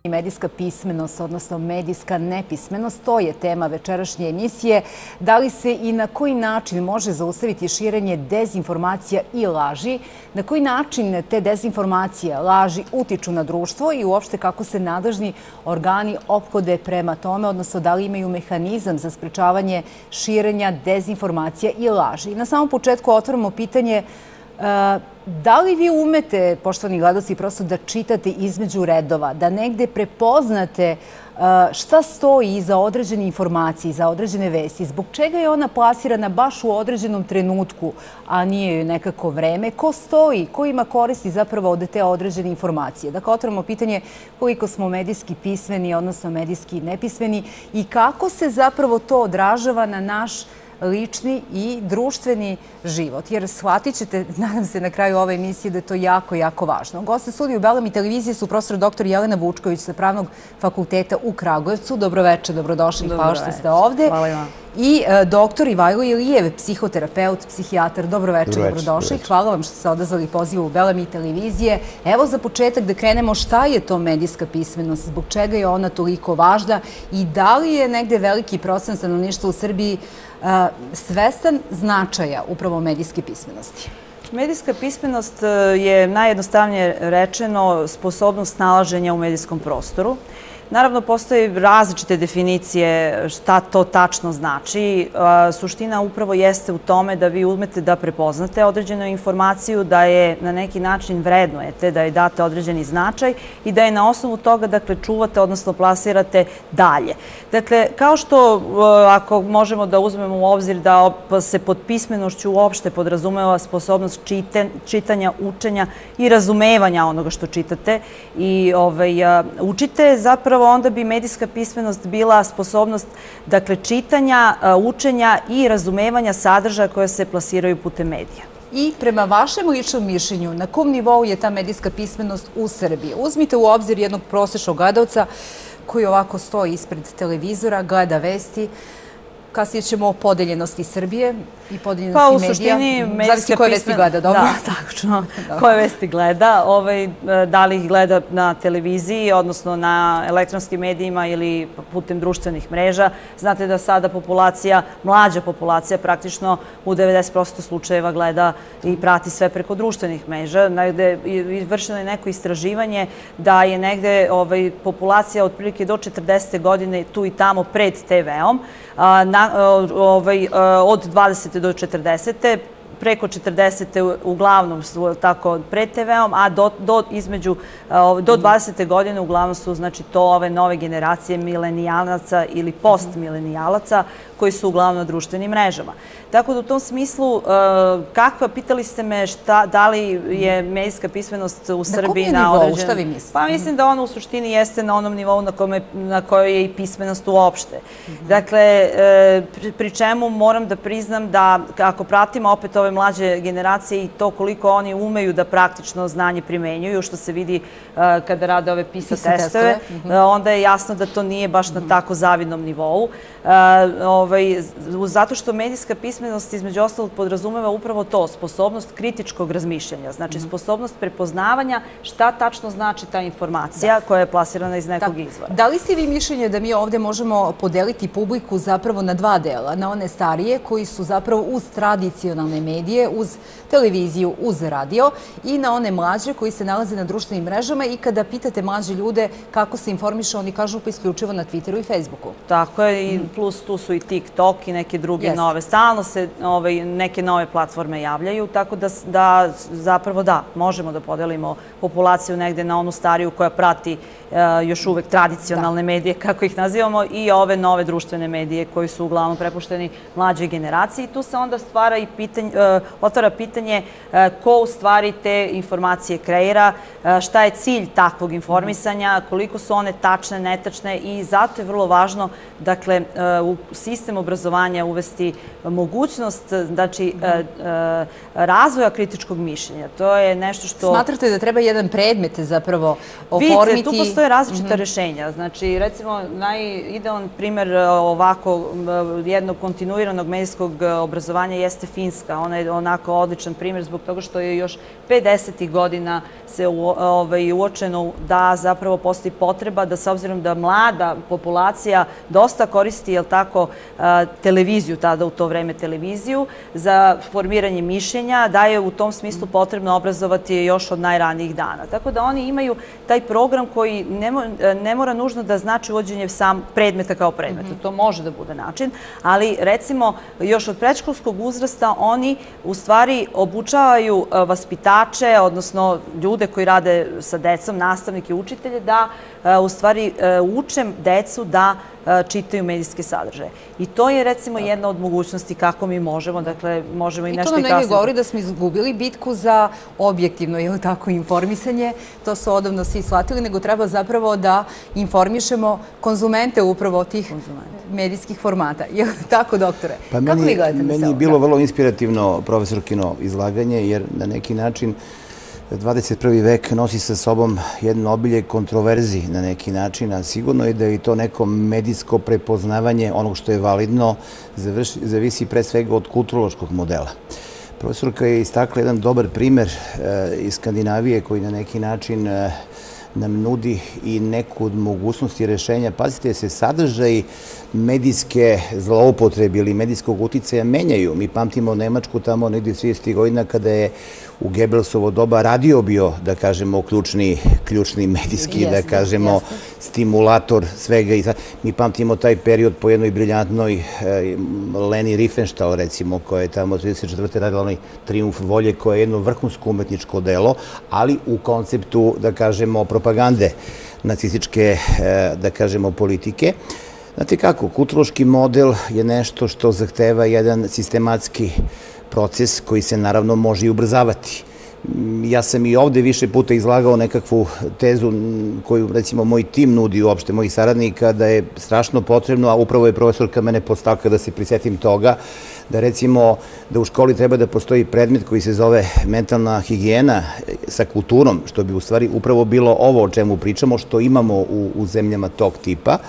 Medijska pismenost, odnosno medijska nepismenost, to je tema večerašnje emisije. Da li se i na koji način može zaustaviti širenje dezinformacija i laži? Na koji način te dezinformacije, laži utiču na društvo i uopšte kako se nadležni organi ophode prema tome, odnosno da li imaju mehanizam za sprečavanje širenja dezinformacija i laži? I na samom početku otvaramo pitanje da li vi umete, poštovani gledaoci, prosto da čitate između redova, da negde prepoznate šta stoji iza određene informacije, iza određene vesti, zbog čega je ona plasirana baš u određenom trenutku, a nije joj nekako vreme, ko stoji, ko ima koristi zapravo od te određene informacije. Dakle, otvaramo pitanje koliko smo medijski pismeni, odnosno medijski nepismeni i kako se zapravo to odražava na naš lični i društveni život. Jer shvatit ćete, nadam se na kraju ove emisije, da je to jako, jako važno. Gosti u studiju Belami televizije su profesor dr. Jelena Vučković sa Pravnog fakulteta u Kragujevcu. Dobroveče, dobrodošli, hvala što ste ovde. Hvala i vam. I dr. Ivajlo Ilijev, psihoterapeut, psihijatar. Dobroveče, dobrodošli. Hvala vam što ste odazvali pozivu Belami televizije. Evo za početak da krenemo šta je to medijska pismenost, zbog čega je ona toliko važna i da li je negde veliki procent stanovništva u Srbiji svestan značaja upravo medijske pismenosti? Medijska pismenost je najjednostavnije rečeno sposobnost snalaženja u medijskom prostoru. Naravno, postoje različite definicije šta to tačno znači. Suština upravo jeste u tome da vi umete da prepoznate određenu informaciju, da je na neki način vrednujete, da je date određeni značaj i da je na osnovu toga, dakle, čuvate, odnosno plasirate dalje. Dakle, kao što ako možemo da uzmemo u obzir da se pod pismenošću uopšte podrazumeva sposobnost čitanja, učenja i razumevanja onoga što čitate i učite, zapravo onda bi medijska pismenost bila sposobnost, dakle, čitanja, učenja i razumevanja sadržaja koje se plasiraju putem medija. I prema vašem ličnom mišljenju, na kom nivou je ta medijska pismenost u Srbiji? Uzmite u obzir jednog prosečnog gledaoca koji ovako stoji ispred televizora, gleda vesti. Kasnije ćemo o podeljenosti Srbije i podeljenosti medija. Pa u suštini medijska koje vesti gleda, dobro? Da, tačno. Koje vesti gleda. Da li ih gleda na televiziji, odnosno na elektronskim medijima ili putem društvenih mreža. Znate da sada mlađa populacija praktično u 90% slučajeva gleda i prati sve preko društvenih mreža. Negde vršeno je neko istraživanje da je negde populacija otprilike do 40. godine tu i tamo pred TV-om, od 20. do 40. Preko 40. uglavnom su tako pred TV-om, a do 20. godine uglavnom su, znači, to ove nove generacije milenijalaca ili postmilenijalaca koji su uglavnom na društvenim mrežama. Tako da u tom smislu, pitali ste me da li je medijska pismenost u Srbiji na određenom... Na kom je nivou, šta vi mislite? Pa mislim da ona u suštini jeste na onom nivou na kojoj je i pismenost uopšte. Dakle, pri čemu moram da priznam da ako pratimo opet ove mlađe generacije i to koliko oni umeju da praktično znanje primenjuju, što se vidi kada rade ove PISA testove, onda je jasno da to nije baš na tako zavidnom nivou. Zato što medijska pismenost između ostalog podrazumeva upravo to, sposobnost kritičkog razmišljanja, znači sposobnost prepoznavanja šta tačno znači ta informacija koja je plasirana iz nekog izvora. Da li ste vi mišljenje da mi ovde možemo podeliti publiku zapravo na dva dela, na one starije koji su zapravo uz tradicionalne medije, uz televiziju, uz radio i na one mlađe koji se nalaze na društvenim mrežama i kada pitate mlađe ljude kako se informišu, oni kažu pa isključivo na Twitteru i Facebooku. Tako je, i plus tu su i TikTok i neke druge nove. Stalno se neke nove platforme javljaju, tako da zapravo da, možemo da podelimo populaciju negde na onu stariju koja prati još uvek tradicionalne medije, kako ih nazivamo, i ove nove društvene medije koji su uglavnom prepušteni mlađoj generaciji. I tu se onda otvara pitanje ko u stvari te informacije kreira, šta je cilj takvog informisanja, koliko su one tačne, netačne i zato je vrlo važno, dakle, u sistem obrazovanja uvesti mogućnost, znači, razvoja kritičkog mišljenja. To je nešto što... Smatrate da treba jedan predmet zapravo oformiti? Vidite, postoje različita rešenja. Znači, recimo, najidealan primer ovako jednog kontinuiranog medijskog obrazovanja jeste Finska. Ona je onako odličan primer zbog toga što je još 50. godina se uočeno da zapravo postoji potreba da, s obzirom da mlada populacija dosta koristi, jel tako, televiziju, tada u to vreme televiziju, za formiranje mišljenja, da je u tom smislu potrebno obrazovati još od najranijih dana. Tako da oni imaju taj program koji ne mora nužno da znači uvođenje sam predmeta kao predmeta. To može da bude način, ali recimo još od predškolskog uzrasta oni u stvari obučavaju vaspitače, odnosno ljude koji rade sa decom, nastavnike i učitelje, da u stvari uče decu da čitaju medijske sadržaje. I to je recimo jedna od mogućnosti kako mi možemo, dakle, možemo i nešto i kasnije. I to nam negdje govori da smo izgubili bitku za objektivno, je li tako, informisanje. To su odavno svi shvatili, nego treba zapravo da informišemo konzumente upravo tih medijskih formata. Je li tako, doktore? Pa meni je bilo vrlo inspirativno profesorkino izlaganje, jer na neki način 21. vek nosi sa sobom jedno obilje kontroverzi na neki način, a sigurno je da je to neko medijsko prepoznavanje onog što je validno zavisi pre svega od kulturološkog modela. Profesorka je istakla jedan dobar primer iz Skandinavije koji na neki način nam nudi i neku od mogućnosti rešenja. Pazite, se sadržaj medijske zloupotrebe ili medijskog uticaja menjaju. Mi pamtimo Nemačku tamo negdje 30. godina kada je u Gebelsovo doba radio bio, da kažemo, ključni medijski, da kažemo, stimulator svega. Mi pamtimo taj period po jednoj briljantnoj Leni Riefenstahl, recimo, koja je tamo 34. radila onaj Trijumf volje, koje je jedno vrhunsko umetničko delo, ali u konceptu, da kažemo, propagande nacističke, da kažemo, politike. Znate kako, kulturološki model je nešto što zahteva jedan sistematski proces koji se naravno može i ubrzavati. Ja sam i ovde više puta izlagao nekakvu tezu koju recimo moj tim nudi uopšte, mojih saradnika, da je strašno potrebno, a upravo je profesorka mene podstakla da se prisjetim toga, da recimo da u školi treba da postoji predmet koji se zove mentalna higijena sa kulturom, što bi u stvari upravo bilo ovo o čemu pričamo, što imamo u zemljama tog tipa,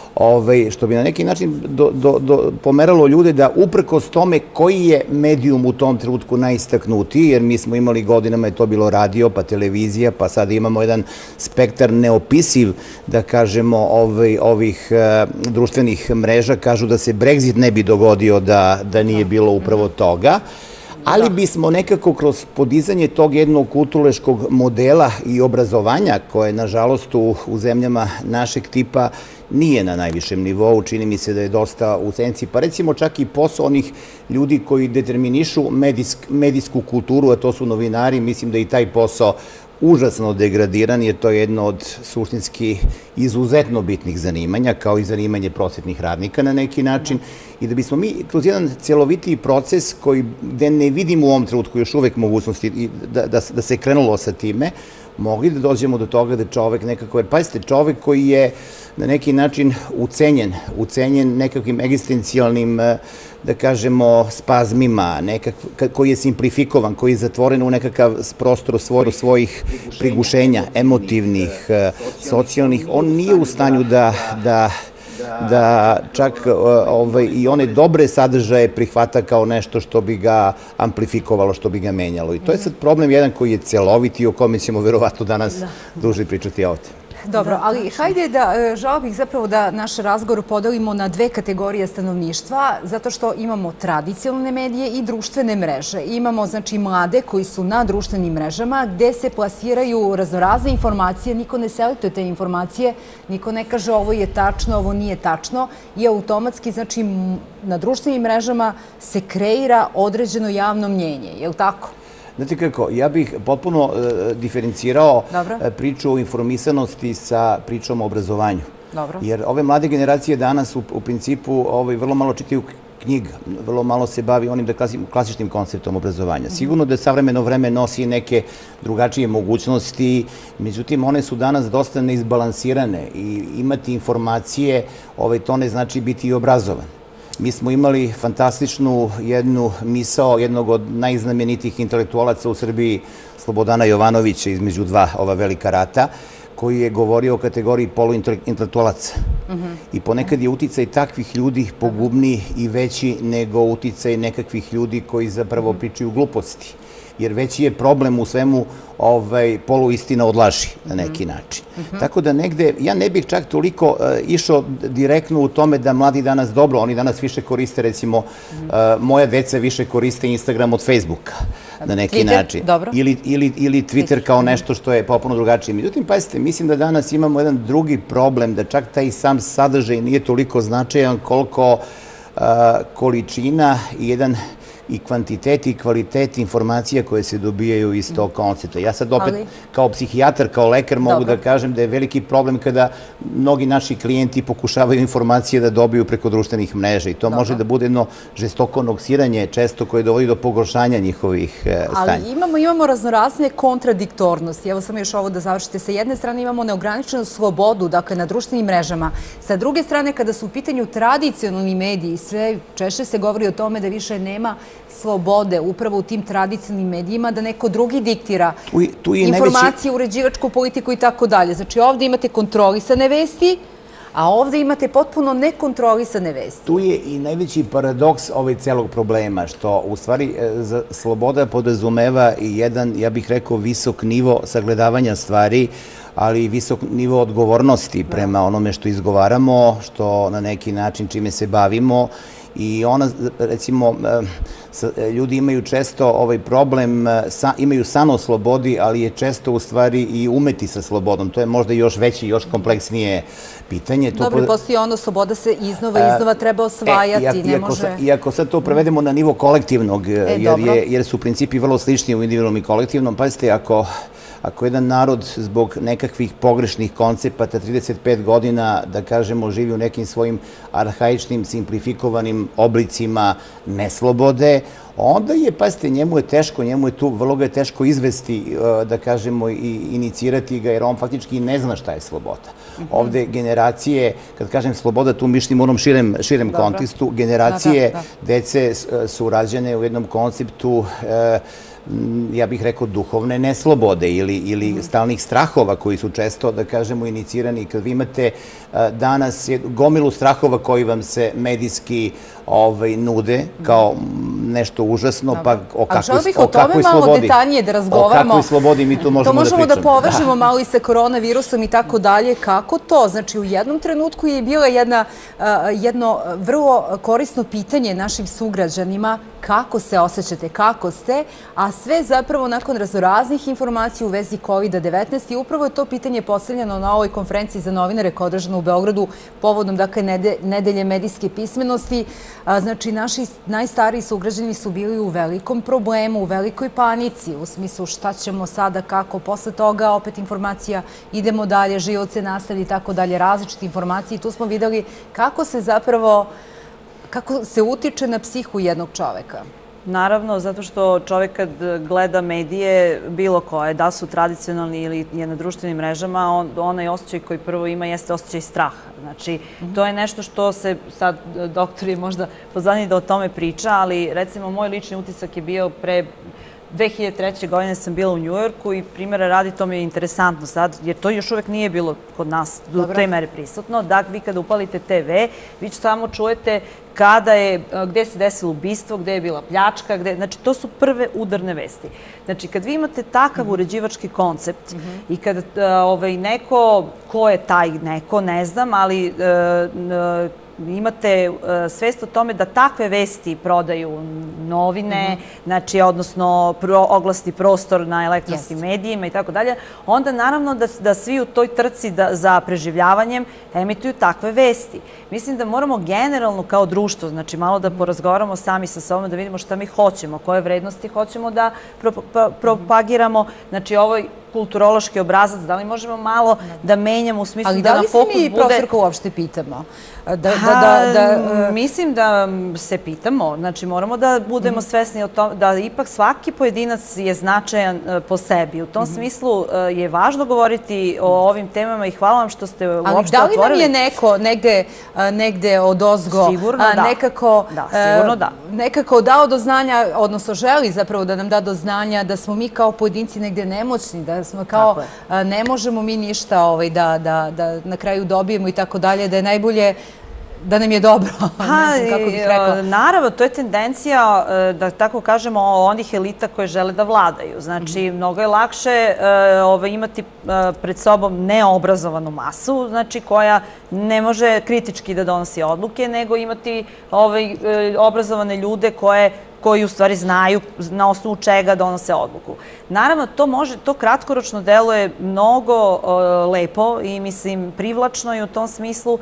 što bi na neki način pomeralo ljude da uprkos tome koji je medijum u tom trenutku najistaknutiji, jer mi smo imali godinama, je to bilo radio, pa televizija, pa sada imamo jedan spektar neopisiv, da kažemo, ovih društvenih mreža. Kažu da se Brexit ne bi dogodio da nije bilo upravo toga, ali bismo nekako kroz podizanje tog jednog kulturološkog modela i obrazovanja, koje nažalost u zemljama našeg tipa nije na najvišem nivou, čini mi se da je dosta u senci, pa recimo čak i posao onih ljudi koji determinišu medijsku kulturu, a to su novinari, mislim da i taj posao užasno degradiran, jer to je jedno od suštinski izuzetno bitnih zanimanja, kao i zanimanje prosvetnih radnika na neki način, i da bismo mi kroz jedan celovitiji proces gde ne vidimo u ovom trenutku još uvek mogućnosti da se krenulo sa time, mogli da dođemo do toga da čovek nekako, jer pazite, čovek koji je na neki način ucenjen nekakvim egzistencijalnim, da kažemo, spazmima, koji je simplifikovan, koji je zatvoren u nekakav prostor svojih prigušenja, emotivnih, socijalnih, on nije u stanju da čak i one dobre sadržaje prihvata kao nešto što bi ga amplifikovalo, što bi ga menjalo. I to je sad problem jedan koji je celovit i o kome ćemo verovatno danas duže pričati ovde. Dobro, ali hajde žao bih zapravo da naš razgovor podelimo na dve kategorije stanovništva, zato što imamo tradicionalne medije i društvene mreže. Imamo, znači, mlade koji su na društvenim mrežama gde se plasiraju raznorazne informacije, niko ne selektuje te informacije, niko ne kaže ovo je tačno, ovo nije tačno i automatski, znači, na društvenim mrežama se kreira određeno javno mnjenje, je li tako? Znate kako, ja bih potpuno diferencirao priču o informisanosti sa pričom o obrazovanju. Jer ove mlade generacije danas u principu vrlo malo čitaju knjiga, vrlo malo se bavi onim klasičnim konceptom obrazovanja. Sigurno da savremeno vreme nosi neke drugačije mogućnosti, međutim one su danas dosta neizbalansirane i imati informacije, to ne znači biti i obrazovan. Mi smo imali fantastičnu jednu misao jednog od najznamenitijih intelektualaca u Srbiji, Slobodana Jovanovića, između dva ova velika rata, koji je govorio o kategoriji poluintelektualaca. I ponekad je uticaj takvih ljudi pogubniji i veći nego uticaj nekakvih ljudi koji zapravo pričaju gluposti. Jer veći je problem u svemu poluistina od laži na neki način. Tako da negde, ja ne bih čak toliko išao direktno u tome da mladi danas dobro, oni danas više koriste, recimo, moja deca više koriste Instagram od Facebooka na neki način. Ili Twitter kao nešto što je potpuno drugačije. Međutim, pazite, mislim da danas imamo jedan drugi problem, da čak taj sam sadržaj nije toliko značajan koliko količina i kvantitet i kvalitet informacija koje se dobijaju iz tog koncepta. Ja sad opet kao psihijatar, kao lekar mogu da kažem da je veliki problem kada mnogi naši klijenti pokušavaju informacije da dobiju preko društvenih mreža i to može da bude jedno žestoko noksiranje često koje dovodi do pogoršanja njihovih stanja. Ali imamo raznorazne kontradiktornosti. Evo samo još ovo da završite. Sa jedne strane imamo neograničenu slobodu, dakle na društvenim mrežama. Sa druge strane, kada su u pitanju tradicionalni mediji, sve češće se govori o tome da više nema slobode upravo u tim tradicionalnim medijima, da neko drugi diktira informacije, uređivačku politiku i tako dalje. Znači ovde imate kontrolisane vesti, a ovde imate potpuno nekontrolisane vesti. Tu je i najveći paradoks celog problema, što u stvari sloboda podrazumeva i jedan, ja bih rekao, visok nivo sagledavanja stvari, ali i visok nivo odgovornosti prema onome što izgovaramo, što na neki način čime se bavimo. I ona, recimo, ljudi imaju često problem, imaju san o slobodi, ali je često u stvari i umeti sa slobodom. To je možda još veće, još kompleksnije pitanje. Dobro, postoji ono, sloboda se iznova treba osvajati, ne može... I ako sad to prevedemo na nivo kolektivnog, jer su principi vrlo slični u individualnom i kolektivnom, pazite, ako jedan narod zbog nekakvih pogrešnih koncepata 35 godina, da kažemo, živi u nekim svojim arhaičnim, simplifikovanim oblicima neslobode, onda je, pazite, njemu je teško, vrlo ga je teško izvesti, da kažemo, i inicirati ga, jer on faktički ne zna šta je sloboda. Ovde generacije, kad kažem sloboda, tu mišljim u onom širem kontekstu, generacije dece su rađene u jednom konceptu, ja bih rekao, duhovne neslobode ili stalnih strahova koji su često, da kažemo, inicirani. Kad vi imate danas gomilu strahova koji vam se medijski nude kao nešto užasno, pa o kakvoj slobodi... O tome malo detaljnije da razgovaramo. O kakvoj slobodi mi tu možemo da pričamo. To možemo da povežemo malo i sa koronavirusom i tako dalje. Kako to? Znači, u jednom trenutku je bila jedno vrlo korisno pitanje našim sugrađanima kako se osjećate, kako ste, a sve zapravo nakon raznoraznih informacija u vezi COVID-19 i upravo je to pitanje postavljeno na ovoj konferenciji za novinare koja je održana u Beogradu povodom, dakle, nedelje medijske pismenosti. Znači, naši najstariji sugrađani su bili u velikom problemu, u velikoj panici, u smislu šta ćemo sada, kako, posle toga opet informacija, idemo dalje, život se nastavi i tako dalje, različite informacije i tu smo videli kako se utiče na psihu jednog čoveka. Naravno, zato što čovek kad gleda medije, bilo koje, da su tradicionalni ili je na društvenim mrežama, onaj osjećaj koji prvo ima jeste osjećaj straha. Znači, to je nešto što se, sad doktor je možda pozvaniji da o tome priča, ali recimo moj lični utisak je bio pre 2003. godine sam bila u Njujorku i primjera radi, to mi je interesantno sad, jer to još uvek nije bilo kod nas do te mere prisutno. Dakle, vi kada upalite TV, vi samo čujete gde se desilo ubistvo, gde je bila pljačka, znači to su prve udarne vesti. Znači, kad vi imate takav uređivački koncept i kada neko, ko je taj neko, ne znam, ali imate svest o tome da takve vesti prodaju novine, znači, odnosno oglasni prostor na elektronskim medijima i tako dalje, onda naravno da svi u toj trci za preživljavanjem emituju takve vesti. Mislim da moramo generalno kao društvo, znači malo da porazgovaramo sami sa sobom, da vidimo šta mi hoćemo, koje vrednosti hoćemo da propagiramo, znači ovoj kulturološki obrazac, da li možemo malo da menjamo u smislu da na fokus bude... Ali da li se mi, profesorka, uopšte pitamo? Mislim da se pitamo. Znači, moramo da budemo svesni o tome da ipak svaki pojedinac je značajan po sebi. U tom smislu je važno govoriti o ovim temama i hvala vam što ste uopšte otvorili. Ali da li nam je neko negde odozgo nekako dao do znanja, odnosno želi zapravo da nam da do znanja da smo mi kao pojedinci negde nemoćni, da smo kao ne možemo mi ništa da na kraju dobijemo i tako dalje, da je najbolje da nam je dobro, ne znam kako bih rekla. Naravno, to je tendencija, da tako kažemo, onih elita koje žele da vladaju. Znači, mnogo je lakše imati pred sobom neobrazovanu masu, znači koja ne može kritički da donosi odluke, nego imati obrazovane ljude koji u stvari znaju na osnovu čega donose odluku. Naravno, to kratkoročno deluje mnogo lepo i, mislim, privlačno i u tom smislu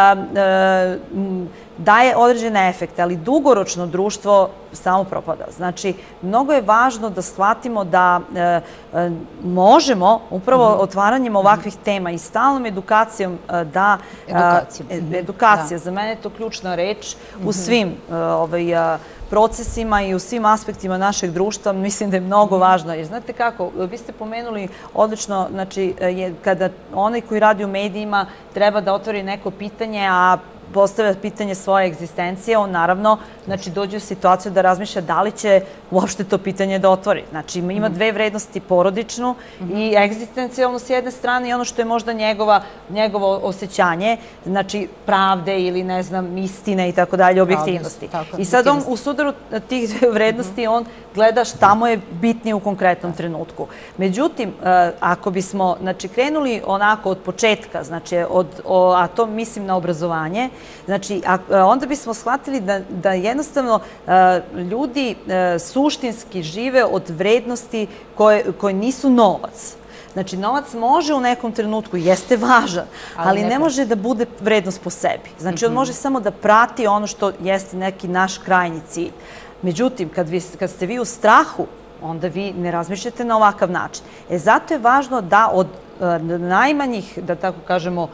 daje određene efekte, ali dugoročno društvo samo propada. Znači, mnogo je važno da shvatimo da možemo upravo otvaranjem ovakvih tema i stalnom edukacijom da... Edukacija, za mene je to ključna reč u svim procesima i u svim aspektima našeg društva, mislim da je mnogo važno. Jer znate kako, vi ste pomenuli odlično, znači, kada onaj koji radi u medijima treba da otvori neko pitanje, a postavlja pitanje svoje egzistencije, on naravno dođe u situaciju da razmišlja da li će uopšte to pitanje da otvori. Znači, ima dve vrednosti, porodičnu i egzistencijalnu s jedne strane i ono što je možda njegovo osjećanje, znači pravde ili, ne znam, istine i tako dalje, objektivnosti. I sad on u sudaru tih vrednosti on gleda šta mu je bitnije u konkretnom trenutku. Međutim, ako bismo krenuli onako od početka, a to mislim na obrazovanje, znači, onda bismo shvatili da jednostavno ljudi suštinski žive od vrednosti koje nisu novac. Znači, novac može u nekom trenutku, jeste važan, ali ne može da bude vrednost po sebi. Znači, on može samo da prati ono što jeste neki naš krajnji cilj. Međutim, kad ste vi u strahu, onda vi ne razmišljate na ovakav način. Zato je važno da od najmanjih, da tako kažemo,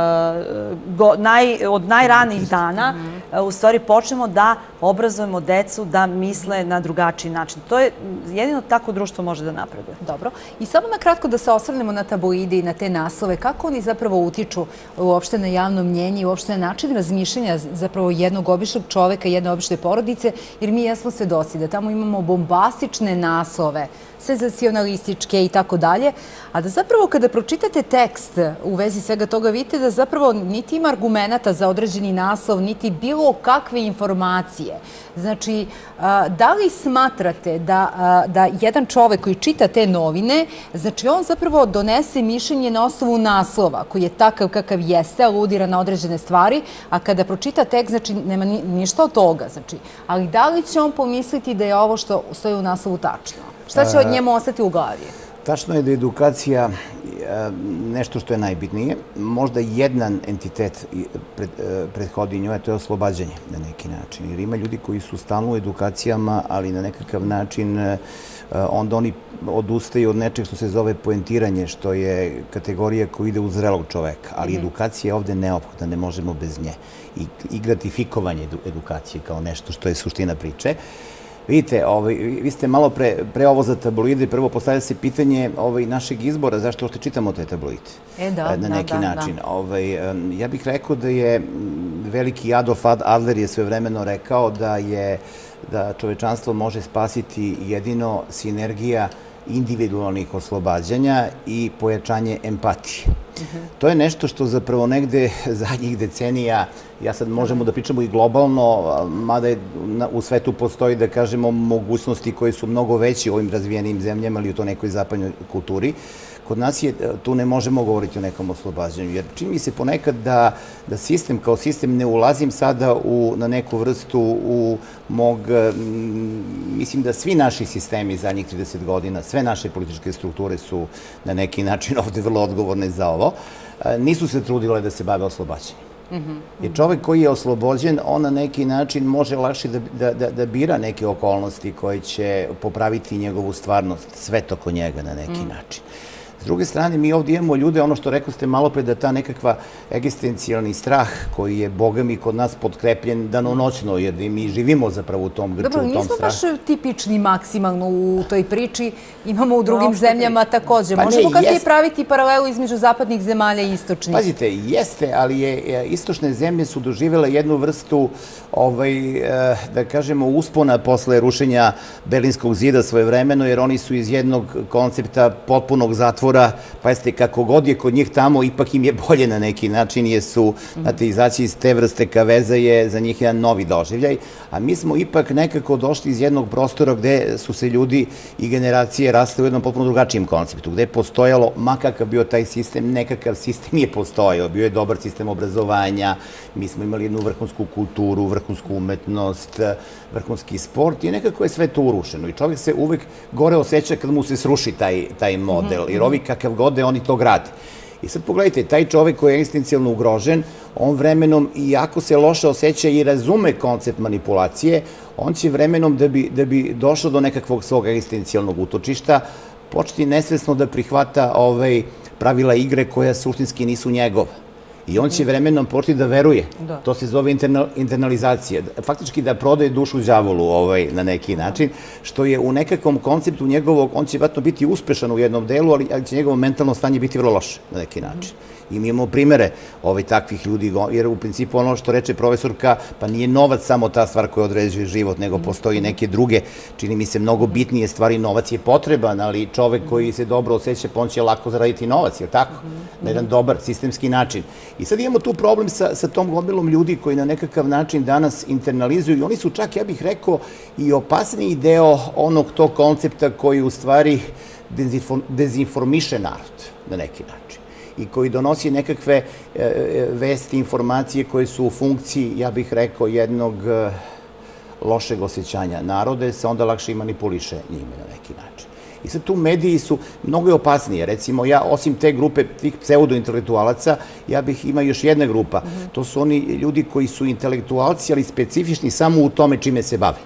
od najranijih dana u stvari počnemo da obrazujemo decu da misle na drugačiji način. To je jedino tako društvo može da napreduje. Dobro. I samo na kratko da se osvrnemo na tabloide i na te naslove. Kako oni zapravo utiču uopšte na javno mnjenje i uopšte na način razmišljanja zapravo jednog običnog čoveka, jedne obične porodice, jer mi jesmo svedoci da tamo imamo bombastične naslove, senzacionalističke i tako dalje, a da zapravo kada pročitate tekst u vezi svega toga vidite da zapravo niti ima argumenta za određeni naslov, niti bilo kakve informacije. Znači, da li smatrate da jedan čovek koji čita te novine, znači on zapravo donese mišljenje na osnovu naslova, koji je takav kakav jeste, aludira na određene stvari, a kada pročita tekst, znači nema ništa od toga. Ali da li će on pomisliti da je ovo što stoji u naslovu tačno? Šta će od njemu ostati u glavi? Tačno je da je edukacija nešto što je najbitnije. Možda jedan entitet prethodi njoj, a to je oslobađanje na neki način. Jer ima ljudi koji su stalno u edukacijama, ali na nekakav način onda oni odustaju od nečeg što se zove poentiranje, što je kategorija koja ide u zrelog čoveka. Ali edukacija je ovde neophodna, ne možemo bez nje. I gratifikovanje edukacije kao nešto što je suština priče. Vidite, vi ste malo pre ovo za tabloide, prvo postavlja se pitanje našeg izbora, zašto uopšte čitamo te tabloide na neki način. Ja bih rekao da je veliki Adolf Adler je svojevremeno rekao da čovečanstvo može spasiti jedino sinergija individualnih oslobađanja i pojačanje empatije. To je nešto što zapravo negde zadnjih decenija, ja sad možemo da pričamo i globalno, mada u svetu postoji, da kažemo, mogućnosti koje su mnogo veće u ovim razvijenim zemljama ili u to nekoj zapadnoj kulturi. Kod nas tu ne možemo govoriti o nekom oslobađanju, jer čini mi se ponekad da sistem kao sistem, ne ulazim sada na neku vrstu mislim da svi naši sistemi zadnjih 30 godina, sve naše političke strukture su na neki način ovde vrlo odgovorne za ovo, nisu se trudile da se bave oslobađanjem. Jer čovek koji je oslobođen, on na neki način može lakše da bira neke okolnosti koje će popraviti njegovu stvarnost, svet oko njega na neki način. S druge strane, mi ovdje imamo ljude, ono što rekao ste malo pre, da ta nekakva egzistencijalni strah koji je, boga mi, kod nas potkrepljen danonoćno, jer mi živimo zapravo u tom grču, u tom strahu. Dobro, nismo baš tipični maksimalno u toj priči, imamo u drugim zemljama takođe. Možemo kasnije praviti paralelu između zapadnih zemalja i istočnih. Pazite, jeste, ali istočne zemlje su doživjele jednu vrstu, da kažemo, uspona posle rušenja Berlinskog zida svojevremeno, jer oni su iz jednog koncepta potpunog zatvora, pa jeste, kako god je kod njih tamo, ipak im je bolje na neki način, jer su, znate, izaći iz te vrste kaveza je za njih jedan novi doživljaj, a mi smo ipak nekako došli iz jednog prostora gde su se ljudi i generacije rasle u jednom potpuno drugačijem konceptu, gde je postojalo, makakav bio taj sistem, nekakav sistem je postojao, bio je dobar sistem obrazovanja, mi smo imali jednu vrhunsku kulturu, vrhunsku umetnost, vrhunski sport i nekako je sve to urušeno i čovjek se uvek gore osjeća kad mu se sruši taj model, jer ovi kakav god oni to grade. I sad pogledajte, taj čovjek koji je egzistencijalno ugrožen, on vremenom, iako se loše osjeća i razume koncept manipulacije, on će vremenom, da bi došao do nekakvog svog egzistencijalnog utočišta, početi nesvesno da prihvata pravila igre koja suštinski nisu njegova. I on će vremenom početi da veruje. To se zove internalizacija. Faktički da prodaje dušu đavolu na neki način, što je u nekakvom konceptu njegovog, on će vratno biti uspešan u jednom delu, ali će njegovo mentalno stanje biti vrlo loše na neki način. I mi imamo primere takvih ljudi, jer u principu ono što reče profesorka, pa nije novac samo ta stvar koja određuje život, nego postoji neke druge, čini mi se, mnogo bitnije stvari. Novac je potreban, ali čovek koji se dobro osjeća, pa on će lako zaraditi novac, je li tako? Na jedan dobar sistemski način. I sad imamo tu problem sa tom gomilom ljudi koji na nekakav način danas internalizuju i oni su čak, ja bih rekao, i opasniji deo onog tog koncepta koji u stvari dezinformiše narod na neki način i koji donosi nekakve vesti, informacije koje su u funkciji, ja bih rekao, jednog lošeg osjećanja naroda, se onda lakše i manipuliše njime na neki način. I sad tu mediji su mnogo opasnije. Recimo, ja, osim te grupe tih pseudo-intelektualaca, ima još jedna grupa. To su oni ljudi koji su intelektualci, ali specifični samo u tome čime se bave.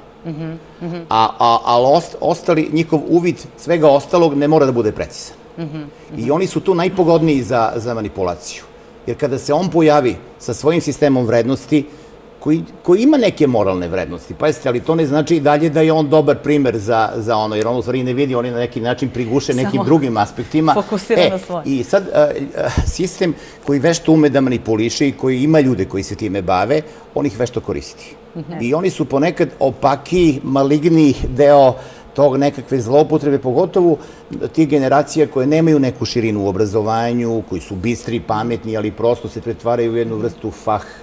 Ali ostali, njihov uvid svega ostalog ne mora da bude precizan. I oni su tu najpogodniji za manipulaciju. Jer kada se on pojavi sa svojim sistemom vrednosti, koji ima neke moralne vrednosti, pazite, ali to ne znači i dalje da je on dobar primer za ono, jer on u stvari ne vidi, on je na neki način priguše nekim drugim aspektima. Fokusira na svoje. I sad, sistem koji vešto ume da manipuliše i koji ima ljude koji se time bave, on ih vešto koristi. I oni su ponekad opakiji, maligniji deo tog nekakve zloupotrebe, pogotovo tih generacija koje nemaju neku širinu u obrazovanju, koji su bistri, pametni, ali prosto se pretvaraju u jednu vrstu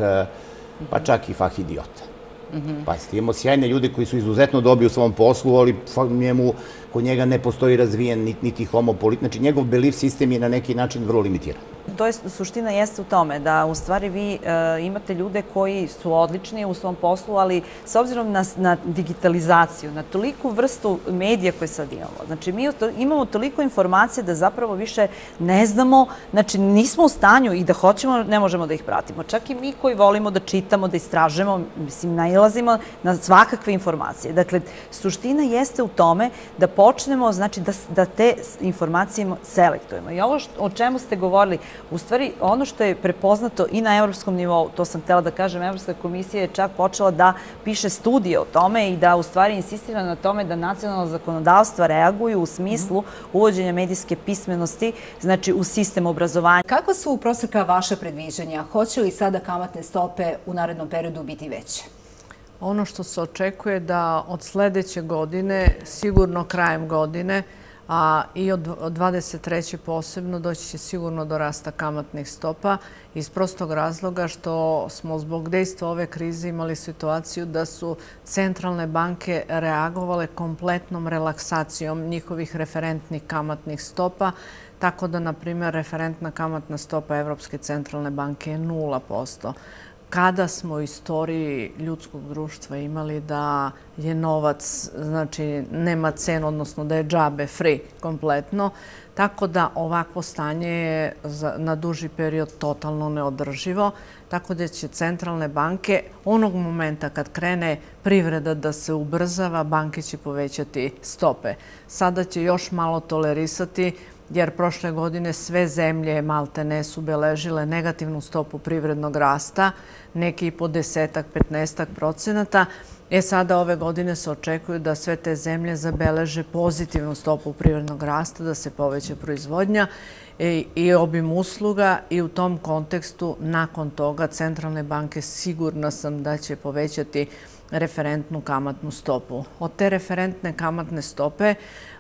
pa čak i fah idiota. Pazite, imamo sjajne ljude koji su izuzetno dobri u svom poslu, ali kod njega ne postoji razvijen niti homopolit. Znači, njegov belief sistem je na neki način vrlo limitiran. To je, suština jeste u tome da u stvari vi imate ljude koji su odlični u svom poslu, ali s obzirom na digitalizaciju, na toliku vrstu medija koje sad imamo, znači mi imamo toliko informacija da zapravo više ne znamo, znači nismo u stanju i da hoćemo, ne možemo da ih pratimo. Čak i mi koji volimo da čitamo, da istražujemo, mislim, nailazimo na svakakve informacije. Dakle, suština jeste u tome da počnemo, znači da te informacije selektujemo. I ovo o čemu ste govorili, u stvari, ono što je prepoznato i na evropskom nivou, to sam htjela da kažem, Evropska komisija je čak počela da piše studije o tome i da u stvari insistira na tome da nacionalna zakonodavstva reaguju u smislu uvođenja medijske pismenosti, znači u sistem obrazovanja. Kakva su, profesorka, vaše predviđanja? Hoće li sada kamatne stope u narednom periodu biti veće? Ono što se očekuje da od sledeće godine, sigurno krajem godine, a i od 23. posebno doći će sigurno do rasta kamatnih stopa iz prostog razloga što smo zbog dejstva ove krize imali situaciju da su centralne banke reagovale kompletnom relaksacijom njihovih referentnih kamatnih stopa, tako da, na primjer, referentna kamatna stopa Evropske centralne banke je 0%. Kada smo u istoriji ljudskog društva imali da je novac, znači, nema cenu, odnosno da je džabe, free kompletno, tako da ovakvo stanje je na duži period totalno neodrživo, tako da će centralne banke onog momenta kad krene privreda da se ubrzava, banke će povećati stope. Sada će još malo tolerisati jer prošle godine sve zemlje maltene su beležile negativnu stopu privrednog rasta, neki i po 10–15%. Sada ove godine se očekuju da sve te zemlje zabeleže pozitivnu stopu privrednog rasta, da se poveća proizvodnja i obim usluga i u tom kontekstu nakon toga centralne banke sigurna sam da će povećati referentnu kamatnu stopu. Od te referentne kamatne stope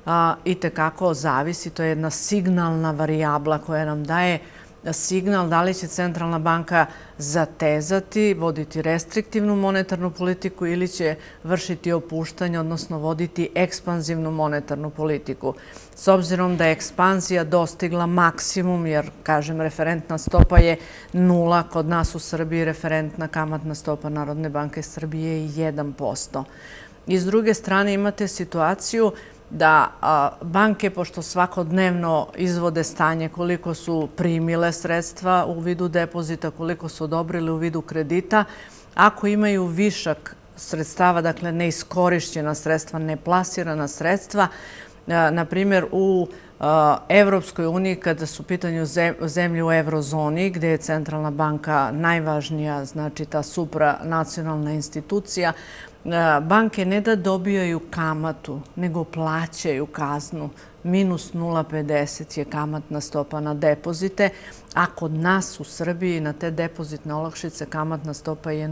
itekako zavisi, to je jedna signalna varijabla koja nam daje signal da li će centralna banka zatezati, voditi restriktivnu monetarnu politiku ili će vršiti opuštanje, odnosno voditi ekspanzivnu monetarnu politiku. S obzirom da je ekspanzija dostigla maksimum, jer, kažem, referentna stopa je 0, kod nas u Srbiji referentna kamatna stopa Narodne banke Srbije je 1%. I s druge strane imate situaciju da banke, pošto svakodnevno izvode stanje koliko su primile sredstva u vidu depozita, koliko su odobrili u vidu kredita, ako imaju višak sredstava, dakle neiskorišćena sredstva, neplasirana sredstva, na primjer u Evropskoj uniji, kada su u pitanju zemlje u eurozoni, gde je centralna banka najvažnija, znači ta supranacionalna institucija, banke ne da dobijaju kamatu, nego plaćaju kaznu. Minus 0,50 je kamatna stopa na depozite, a kod nas u Srbiji na te depozitne olakšice kamatna stopa je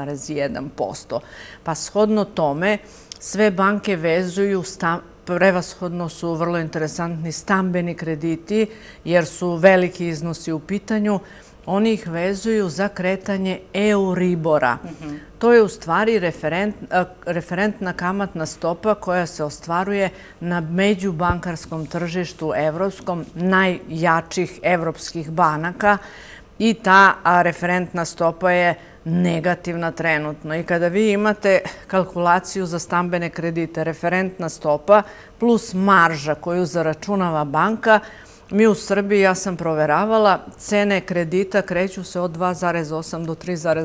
0,1%. Pa shodno tome sve banke vezuju, prevashodno su vrlo interesantni stambeni krediti, jer su veliki iznosi u pitanju, oni ih vezuju za kretanje Euribora. To je u stvari referentna kamatna stopa koja se ostvaruje na međubankarskom tržištu evropskom najjačih evropskih banaka i ta referentna stopa je negativna trenutno. I kada vi imate kalkulaciju za stambene kredite, referentna stopa plus marža koju zaračunava banka, mi u Srbiji, ja sam proveravala, cene kredita kreću se od 2,8 do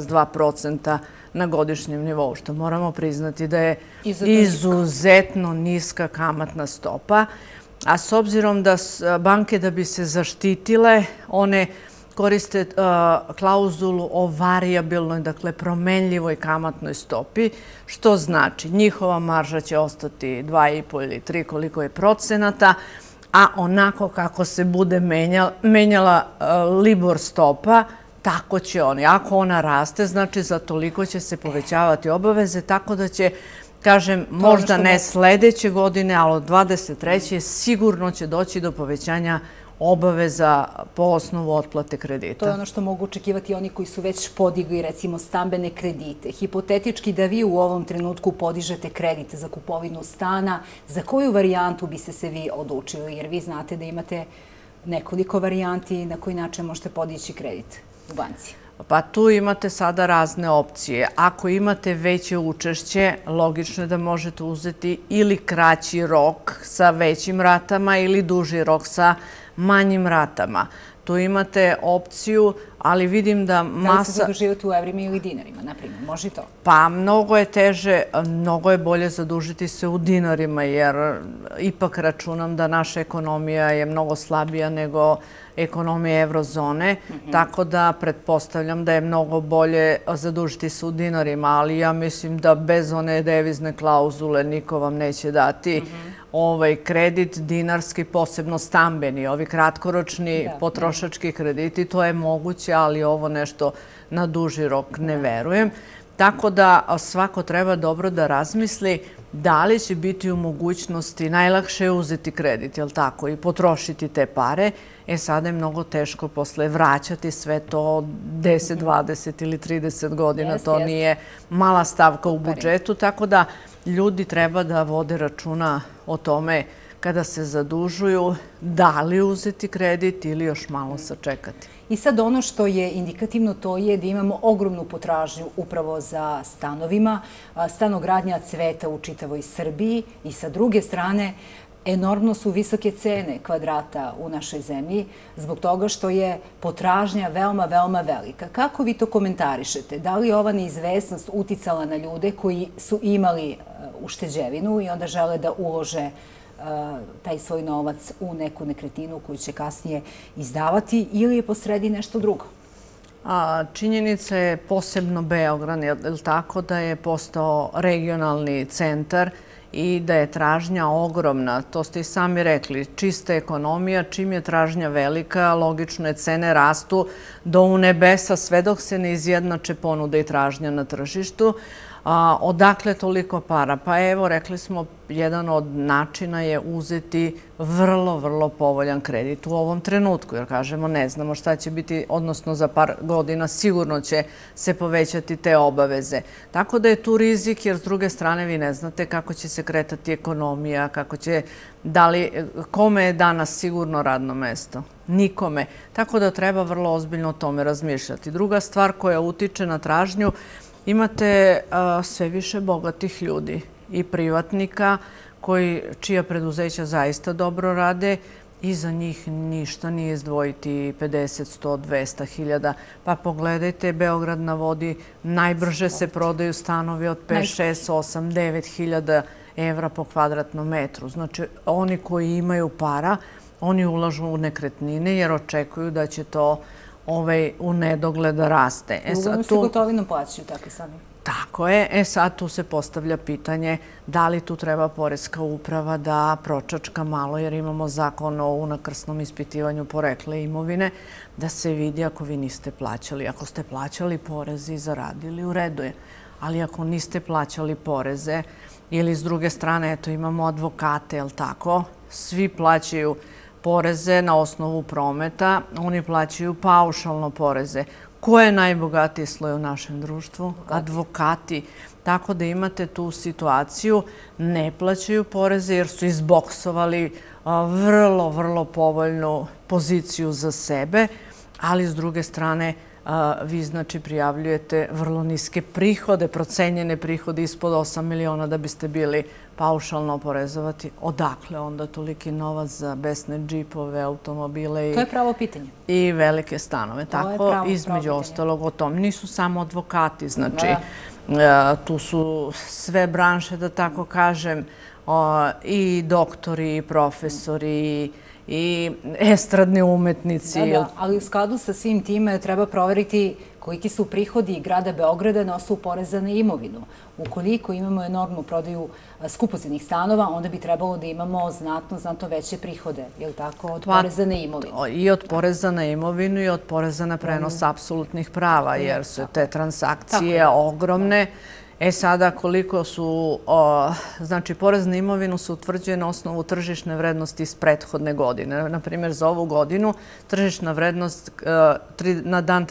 3,2% na godišnjem nivou, što moramo priznati da je izuzetno niska kamatna stopa. A s obzirom da banke da bi se zaštitile, one koriste klauzulu o varijabilnoj, dakle promenljivoj kamatnoj stopi, što znači njihova marža će ostati 2,5 ili 3 koliko je procenata, a onako kako se bude menjala Libor stopa, tako će oni. Ako ona raste, znači za toliko će se povećavati obaveze, tako da će, kažem, možda ne sledeće godine, ali od 23. sigurno će doći do povećanja obaveza po osnovu otplate kredita. To je ono što mogu očekivati oni koji su već podigli, recimo, stambene kredite. Hipotetički da vi u ovom trenutku podižete kredit za kupovinu stana, za koju varijantu biste se vi odlučili? Jer vi znate da imate nekoliko varijanti na koji način možete podići kredit u banci. Pa tu imate sada razne opcije. Ako imate veće učešće, logično je da možete uzeti ili kraći rok sa većim ratama ili duži rok sa manjim ratama. Tu imate opciju, ali vidim da masa... Da li se zaduživati u evrima ili dinarima, na primjer? Može i to? Pa mnogo je teže, mnogo je bolje zadužiti se u dinarima, jer ipak računam da naša ekonomija je mnogo slabija nego ekonomije eurozone, tako da pretpostavljam da je mnogo bolje zadužiti se u dinarima, ali ja mislim da bez one devizne klauzule niko vam neće dati kredit dinarski, posebno stambeni, ovi kratkoročni potrošački krediti, to je moguće, ali ovo nešto na duži rok ne verujem. Tako da svako treba dobro da razmisli da li će biti u mogućnosti, najlakše je uzeti kredit, jel tako, i potrošiti te pare. Sada je mnogo teško posle vraćati sve to 10, 20 ili 30 godina. To nije mala stavka u budžetu, tako da ljudi treba da vode računa o tome kada se zadužuju, da li uzeti kredit ili još malo sačekati. I sad ono što je indikativno to je da imamo ogromnu potražnju upravo za stanovima. Stanogradnja cveta u čitavoj Srbiji i sa druge strane enormno su visoke cene kvadrata u našoj zemlji zbog toga što je potražnja veoma, veoma velika. Kako vi to komentarišete? Da li je ova neizvesnost uticala na ljude koji su imali ušteđevinu i onda žele da ulože taj svoj novac u neku nekretninu koju će kasnije izdavati ili je posredi nešto drugo? Činjenica je posebno Beograd, je li tako, da je postao regionalni centar i da je tražnja ogromna. To ste i sami rekli, čista ekonomija, čim je tražnja velika, logično je cene rastu do u nebesa sve dok se ne izjednače ponuda i tražnja na tržištu. Odakle toliko para? Pa evo, rekli smo, jedan od načina je uzeti vrlo, vrlo povoljan kredit u ovom trenutku, jer kažemo ne znamo šta će biti, odnosno za par godina sigurno će se povećati te obaveze. Tako da je tu rizik, jer s druge strane vi ne znate kako će se kretati ekonomija, kome je danas sigurno radno mesto? Nikome. Tako da treba vrlo ozbiljno o tome razmišljati. Druga stvar koja utiče na tražnju, imate sve više bogatih ljudi i privatnika čija preduzeća zaista dobro rade i za njih ništa nije izdvojiti 50, 100, 200 hiljada. Pa pogledajte, Beograd na vodi, najbrže se prodaju stanovi od 5, 6, 8, 9 hiljada evra po kvadratnom metru. Znači, oni koji imaju para, oni ulažu u nekretnine jer očekuju da će to u nedogled raste. Uglavnom se gotovinom plaćaju takvi stanovi. Tako je. Sad tu se postavlja pitanje da li tu treba poreska uprava da pročačka malo, jer imamo zakon o unakrsnom ispitivanju porekla imovine, da se vidi ako vi niste plaćali. Ako ste plaćali poreze i zaradili, u redu je. Ali ako niste plaćali poreze ili s druge strane, eto imamo advokate, jel tako? Svi plaćaju poreze na osnovu prometa, oni plaćaju paušalno poreze. Ko je najbogatiji sloj u našem društvu? Advokati. Tako da imate tu situaciju, ne plaćaju poreze jer su izboksovali vrlo, vrlo povoljnu poziciju za sebe, ali s druge strane vi znači prijavljujete vrlo niske prihode, procenjene prihode ispod 8 miliona da biste bili paušalno oporezovati. Odakle onda toliki novac za besne džipove, automobile To je pravo pitanje. I velike stanove. Tako, između ostalog, o tom nisu samo advokati, znači tu su sve branše, da tako kažem, i doktori, i profesori, i estradni umetnici. Ali u skladu sa svim time treba proveriti koliki su prihodi grada Beograda na osnovu poreza na imovinu. Ukoliko imamo enormnu prodaju skupocenih stanova, onda bi trebalo da imamo znatno veće prihode, je li tako, od poreza na imovinu? I od poreza na imovinu i od poreza na prenos apsolutnih prava, jer su te transakcije ogromne. Sada koliko su, znači porez na imovinu se utvrđuje na osnovu tržišne vrednosti iz prethodne godine. Naprimjer, za ovu godinu tržišna vrednost na dan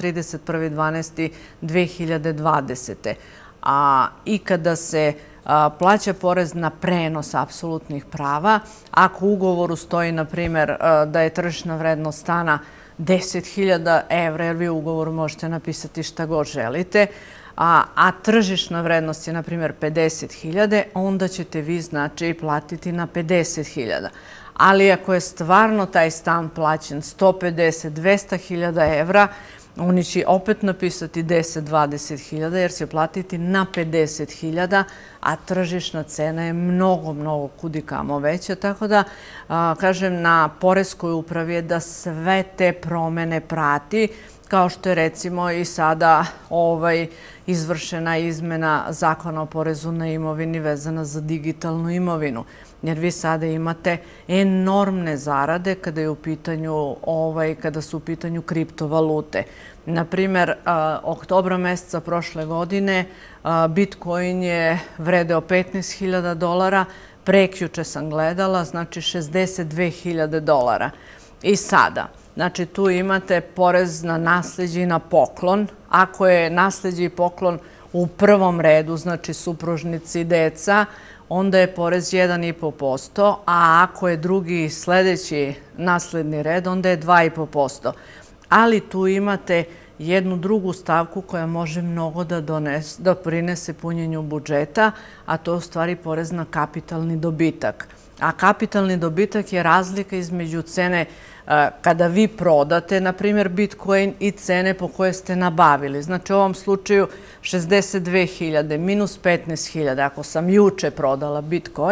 31.12.2020. I kada se plaća porez na prenos apsolutnih prava, ako u ugovoru stoji, na primjer, da je tržišna vrednost stana 10.000 evra, jer vi u ugovoru možete napisati šta god želite, a tržišna vrednost je, na primjer, 50.000, onda ćete vi, znači, platiti na 50.000. Ali ako je stvarno taj stan plaćen 150, 200.000 evra, oni će opet napisati 10-20.000 jer će platiti na 50.000, a tržišna cena je mnogo kudikamo veća. Tako da, kažem, na poreskoj upravi je da sve te promene prati, kao što je recimo i sada izvršena izmena zakona o porezu na imovini vezana za digitalnu imovinu. Jer vi sada imate enormne zarade kada su u pitanju kriptovalute. Naprimjer, oktobra meseca prošle godine Bitcoin je vredeo $15.000, prekjuče sam gledala, znači $62.000. I sada, znači tu imate porez na nasleđe i na poklon. Ako je nasleđe i poklon u prvom redu, znači supružnici i deca, onda je porez 1,5%, a ako je drugi sljedeći nasledni red, onda je 2,5%. Ali tu imate jednu drugu stavku koja može mnogo da prinese punjenju budžeta, a to je u stvari porez na kapitalni dobitak. A kapitalni dobitak je razlika između cene kada vi prodate, na primjer, Bitcoin i cene po koje ste nabavili. Znači, u ovom slučaju 62.000 minus 15.000. Ako sam juče prodala Bitcoin,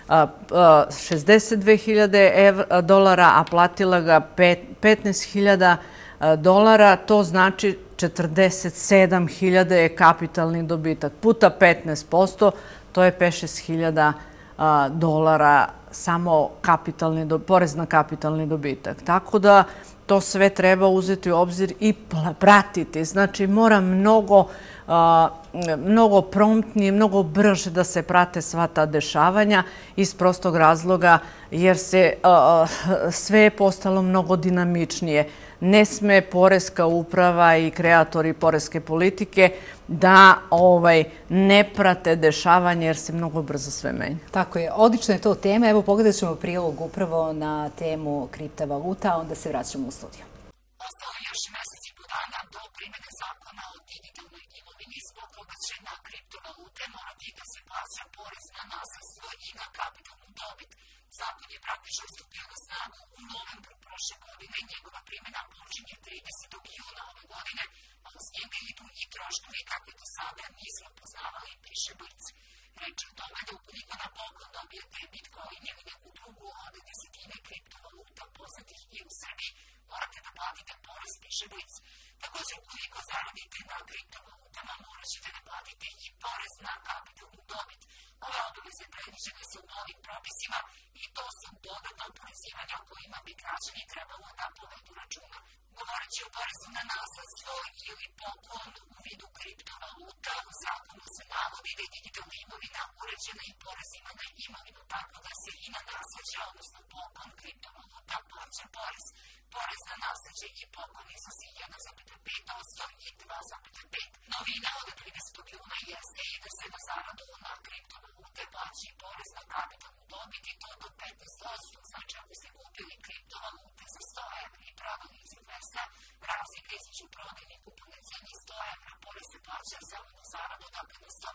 62.000 dolara, a platila ga 15.000 dolara, to znači 47.000 je kapitalni dobitak. Puta 15%, to je 5-6.000 dolara samo porez na kapitalni dobitak. Tako da to sve treba uzeti u obzir i pratiti. Znači, mora mnogo promptnije, mnogo brže da se prate sva ta dešavanja iz prostog razloga jer se sve je postalo mnogo dinamičnije. Ne sme poreska uprava i kreatori poreske politike da ne prate dešavanje jer se mnogo brzo sve menja. Tako je, odlična je to tema. Evo pogledat ćemo prilog upravo na temu kriptovaluta, a onda se vraćamo u studiju. Ostalo je još mesec i po dana do primjene zakona o digitalnoj imovini, zbog koga će na kriptovalute morati da se plaća porez na nasledstvo i na kapitalnu dobit. Zakon je praktično stupio na snagu u novembru prošle godine, njegova primjena počinje 30. juna ove godine, a uz njega idu i troškovi kakve do sada nismo poznavali, piše Blic. Reč je o tome da ukoliko na poklon dobijete Bitcoin ili neku drugu od desetine kriptovaluta poznatih i u Srbiji, morate da platite porez, piše Blic. Također, ukoliko zaradite na kriptovalutama, morat ćete da platite i porez na kapitalnu dobit. Ove obaveze predviđene su novim propisima i to su dodatna oporezivanja o kojima bi građani trebalo da povedu računa. Govoreći o porezu na nasledstvo ili poklon u vidu kriptovaluta, u zakonu se navodi da je digitalna imovina uređena i porezima na imovinu, tako da se i na nasleđe, odnosno poklon kriptovaluta, plaća porez. Porez na nasleđe i poklon iznosi 1,5% i 2,5%. Novina od 30. juna jeste i da se na zaradu na kriptovalute plaća i porez na kapitalnu dobit i to do 15%. Znači, ako ste kupili kriptovalute za 100 evra i prodali ih za 200, razlika između prodajne i kupovne cene 100 evra, porez se plaća samo na zaradu, dakle na 100